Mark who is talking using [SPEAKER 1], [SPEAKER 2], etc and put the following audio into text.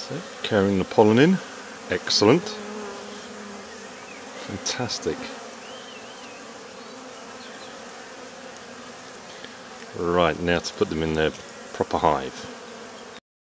[SPEAKER 1] So, carrying the pollen in, excellent, fantastic. Right, now to put them in their proper hive.